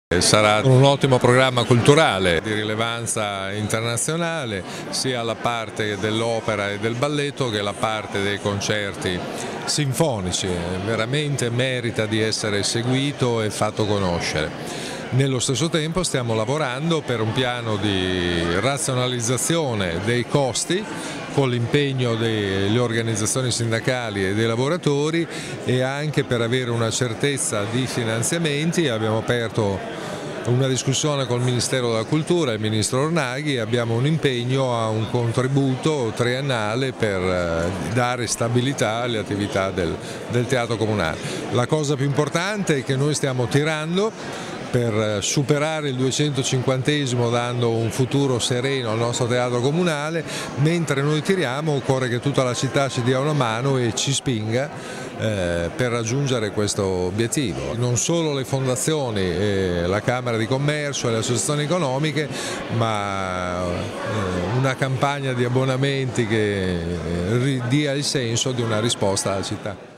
Sarà un ottimo programma culturale di rilevanza internazionale, sia la parte dell'opera e del balletto che la parte dei concerti sinfonici. Veramente merita di essere seguito e fatto conoscere. Nello stesso tempo stiamo lavorando per un piano di razionalizzazione dei costi con l'impegno delle organizzazioni sindacali e dei lavoratori e anche per avere una certezza di finanziamenti. Abbiamo aperto una discussione col Ministero della Cultura e il Ministro Ornaghi e abbiamo un impegno a un contributo triennale per dare stabilità alle attività del Teatro Comunale. La cosa più importante è che noi stiamo tirando per superare il 250esimo dando un futuro sereno al nostro teatro comunale. Mentre noi tiriamo occorre che tutta la città ci dia una mano e ci spinga per raggiungere questo obiettivo. Non solo le fondazioni, la Camera di Commercio e le associazioni economiche, ma una campagna di abbonamenti che dia il senso di una risposta alla città.